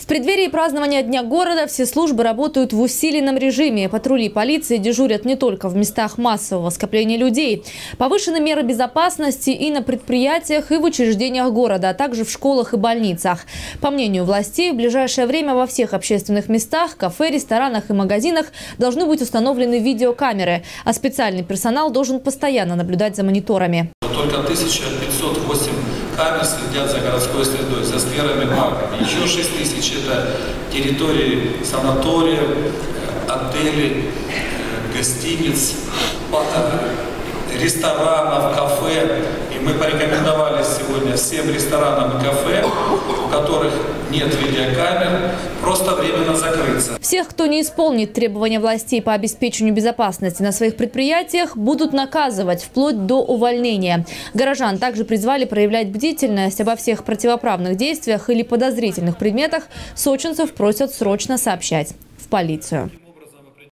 В преддверии празднования Дня города все службы работают в усиленном режиме. Патрули полиции дежурят не только в местах массового скопления людей. Повышены меры безопасности и на предприятиях, и в учреждениях города, а также в школах и больницах. По мнению властей, в ближайшее время во всех общественных местах, кафе, ресторанах и магазинах должны быть установлены видеокамеры, а специальный персонал должен постоянно наблюдать за мониторами. Только 1508 камер следят за городской средой, за скверами, парками. Еще 6000 – это территории санаториев, отелей, гостиниц, ресторанов, кафе. И мы порекомендовали сегодня всем ресторанам и кафе, у которых нет видеокамер, просто временно закрыться. Всех, кто не исполнит требования властей по обеспечению безопасности на своих предприятиях, будут наказывать вплоть до увольнения. Горожан также призвали проявлять бдительность. Обо всех противоправных действиях или подозрительных предметах сочинцев просят срочно сообщать в полицию.